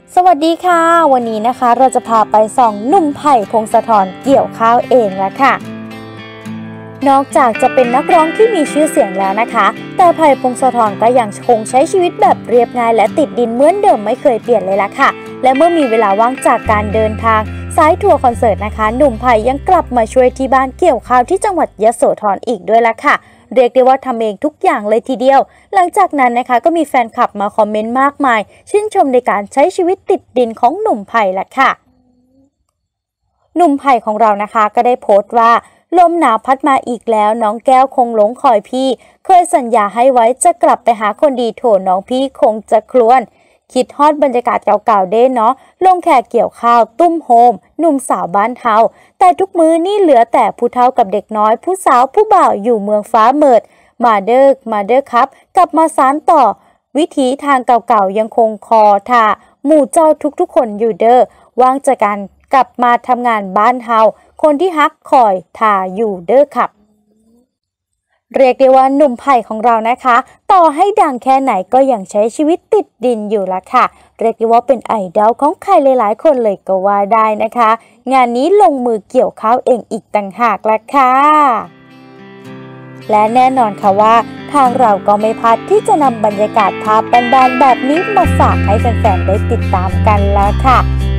สวัสดีค่ะวันนี้นะคะเราจะพาไปส่องหนุ่มไผ่พงศธรเกี่ยวข้าวเองแล้วค่ะนอกจากจะเป็นนักร้องที่มีชื่อเสียงแล้วนะคะแต่ไผ่พงศธรก็ยังคงใช้ชีวิตแบบเรียบง่ายและติดดินเหมือนเดิมไม่เคยเปลี่ยนเลยละค่ะและเมื่อมีเวลาว่างจากการเดินทางสายทัวร์คอนเสิร์ตนะคะหนุ่มไผ่ยังกลับมาช่วยที่บ้านเกี่ยวข้าวที่จังหวัดยโสธรอีกด้วยละค่ะเรียกได้ว่าทำเองทุกอย่างเลยทีเดียวหลังจากนั้นนะคะก็มีแฟนคลับมาคอมเมนต์มากมายชื่นชมในการใช้ชีวิตติดดินของหนุ่มไผ่ละค่ะหนุ่มไผ่ของเรานะคะก็ได้โพสต์ว่าลมหนาวพัดมาอีกแล้วน้องแก้วคงหลงคอยพี่เคยสัญญาให้ไว้จะกลับไปหาคนดีโถน้องพี่คงจะครวญคิดฮอดบรรยากาศเก่าๆเด้เนาะลงแขกเกี่ยวข้าวตุ้มโฮมหนุ่มสาวบ้านเฮาแต่ทุกมื้อนี่เหลือแต่ผู้เฒ่ากับเด็กน้อยผู้สาวผู้บ่าวอยู่เมืองฟ้าเมิดมาเด้อครับกลับมาสานต่อวิถีทางเก่าๆยังคงคอท่าหมู่เจ้าทุกๆคนอยู่เด้อว่างจากการกลับมาทำงานบ้านเฮาคนที่ฮักคอยท่าอยู่เด้อครับเรียกได้ว่าหนุ่มไผ่ของเรานะคะต่อให้ดังแค่ไหนก็ยังใช้ชีวิตติดดินอยู่ละค่ะเรียกได้ว่าเป็นไอดอลของใครหลายๆคนเลยก็ว่าได้นะคะงานนี้ลงมือเกี่ยวข้าวเองอีกต่างหากละค่ะและแน่นอนค่ะว่าทางเราก็ไม่พลาดที่จะนำบรรยากาศภาพบานๆแบบนี้มาฝากให้แฟนๆได้ติดตามกันแล้วค่ะ